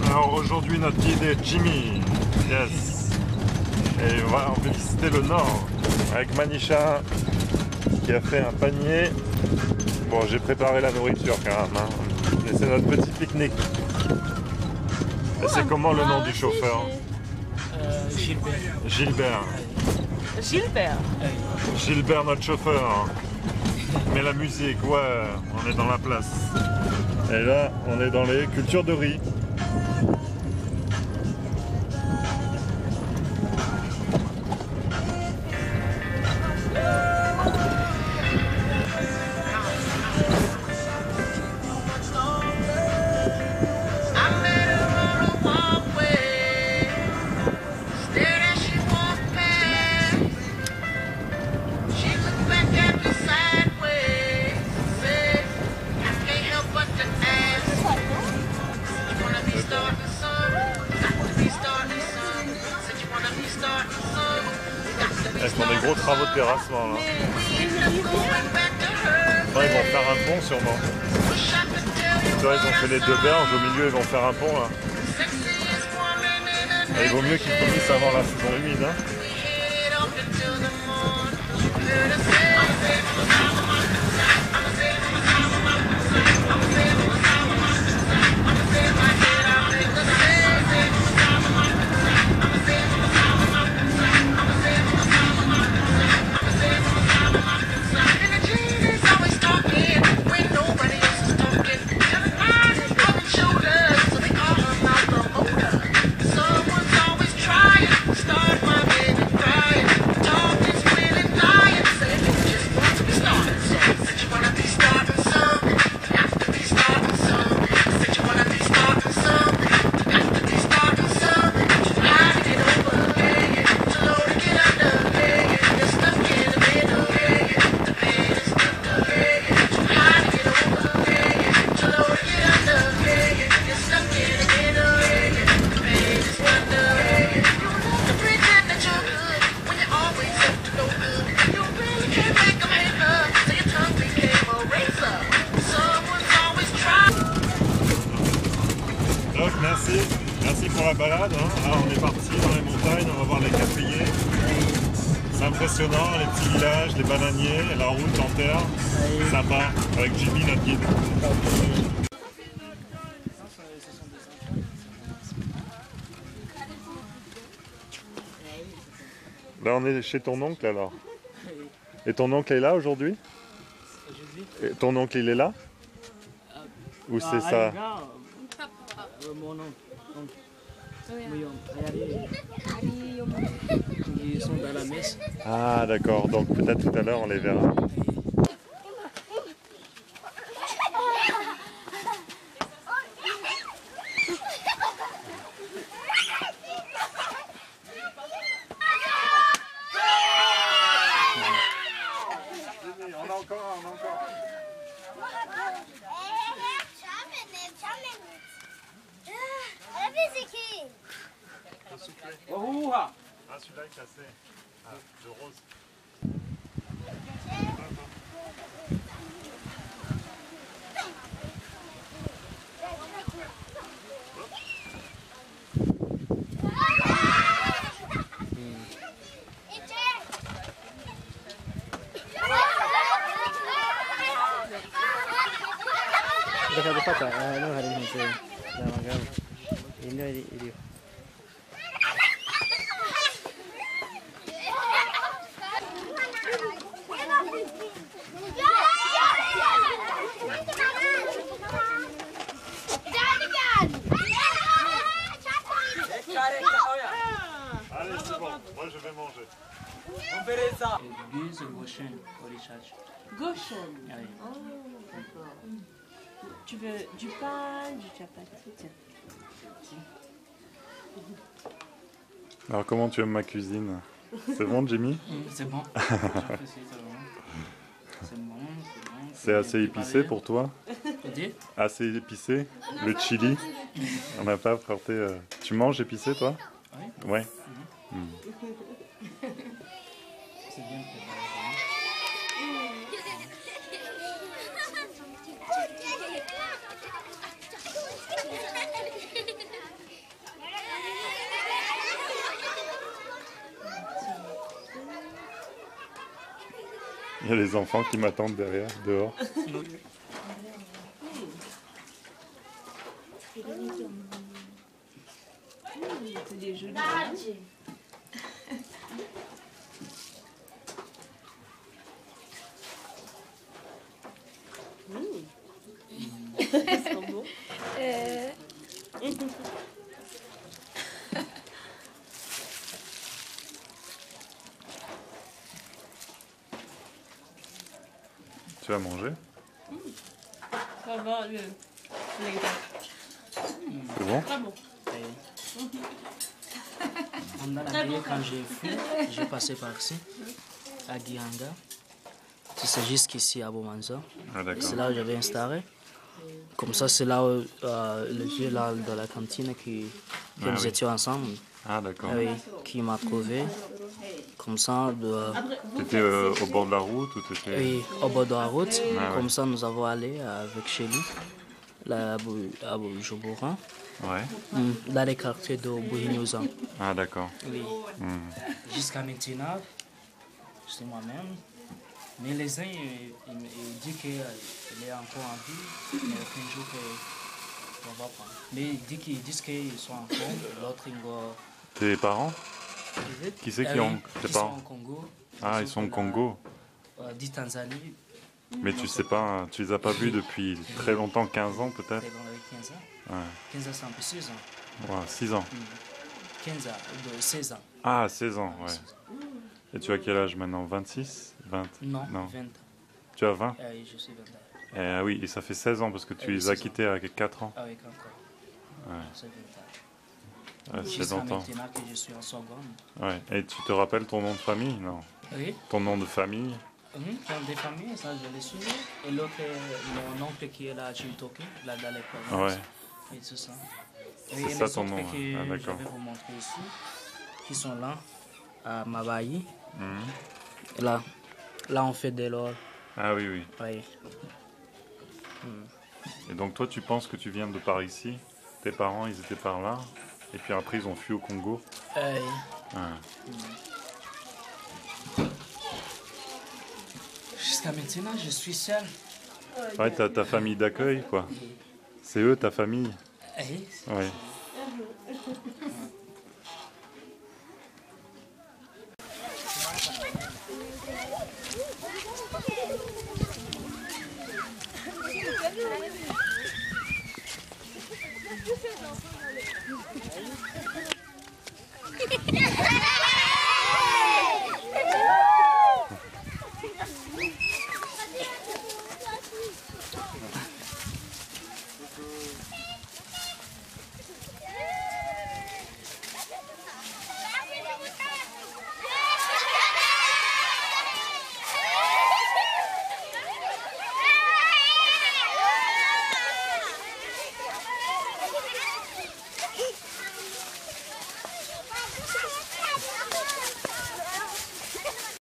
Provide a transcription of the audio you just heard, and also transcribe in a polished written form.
Alors aujourd'hui notre guide est Jimmy. Yes. Et voilà, on va visiter le nord avec Manisha qui a fait un panier. Bon, j'ai préparé la nourriture quand même, hein. Mais c'est notre petit pique-nique. Et c'est comment le nom du chauffeur? Gilbert. Gilbert. Gilbert. Gilbert, notre chauffeur. Mais la musique, ouais, on est dans la place. Et là, on est dans les cultures de riz. Elles font des gros travaux de terrassement là. Ouais, ils vont faire un pont sûrement. Tu vois, ils ont fait les deux berges, au milieu ils vont faire un pont là. Et il vaut mieux qu'ils finissent avant la saison humide. Hein. Donc merci pour la balade. Hein. Là on est parti dans les montagnes, on va voir les caféiers. C'est impressionnant, les petits villages, les bananiers, la route en terre. Sympa, avec Jimmy notre guide. Là on est chez ton oncle alors. Et ton oncle est là aujourd'hui? Et ton oncle il est là? Ou c'est ça? Mon oncle. Ils sont dans la messe. Ah d'accord, donc peut-être tout à l'heure on les verra. On a encore. Ah, celui-là est cassé. Ah, de rose. Allez, c'est bon, moi je vais manger. On verrait ça. Gauche au recherche. Gauche. Oui. Oh, d'accord. Tu veux du pain, du chapati? Tiens. Alors comment tu aimes ma cuisine? C'est bon Jimmy? C'est bon. C'est bon. C'est assez épicé pour toi? Assez épicé? Le chili? On n'a pas apporté... Tu manges épicé toi? Oui. Ouais. C'est bien préparé. y a les enfants qui m'attendent derrière, dehors. C'est des jeux. C'est trop beau. Tu vas manger? Ça va, les gars. C'est bon? Très bon. Pendant la nuit, quand j'ai fui, j'ai passé par ici, à Gihanga. C'est jusqu'ici à Bomanza. Ah, d'accord. C'est là où j'avais installé. Comme ça, c'est là où le vieux là, dans la cantine que Ah, nous oui. étions ensemble. Ah, d'accord. Oui, qui m'a trouvé. Comme ça, T'étais au bord de la route ou t'étais... oui, au bord de la route. Ah, Comme ouais. ça, nous avons allé avec chez lui, là, à Bujumbura, Ouais. dans les quartiers de Buhinyuza. Ah, d'accord. Oui. Hmm. Jusqu'à maintenant, c'est moi-même. Mais les uns, ils disent qu'il est encore en vie, mais aucun jour qu'on va pas. Mais ils disent qu'ils sont en forme, l'autre il va. Tes parents? Qui c'est qui ont tes Ils sont parents? au Congo. Ah, ils sont au Congo. Dit Tanzanie. Mais tu sais pas, tu les as pas vus depuis très longtemps, 15 ans peut-être? C'est dans 15 ans. Ouais. 15 ans, c'est un peu 6 ans. Ouais, 6 ans. 15 ans, 16 ans. Ah, 16 ans, ouais. Et tu as quel âge maintenant? 26? 20? Non, 20 ans. Tu as 20? Oui, je suis 20 ans. Ah oui, et ça fait 16 ans parce que tu les as 16 ans. quittés à 4 ans. Avec encore. Ouais. C'est 20 ans. Ouais, c'est Jusqu'à longtemps. maintenant que je suis en seconde. Ouais. Et tu te rappelles ton nom de famille? Non. Oui. Ton nom de famille? Dans des familles, ça je l'ai su. Et l'autre, mon oncle qui est là à Chiltoki, là dans les Ouais. provinces. Et c'est ça. C'est Et ça les ton autres nom, que ah, d'accord. je vais vous montrer ici, qui sont là, à Mabayi. Mhm. Et là on fait de l'or. Ah oui, oui. Oui. Et donc toi, tu penses que tu viens de par ici? Tes parents, ils étaient par là? Et puis après, ils ont fui au Congo? Ouais. Jusqu'à maintenant, je suis seul. Ouais, t'as ta famille d'accueil, quoi. C'est eux, ta famille? Oui. Ouais.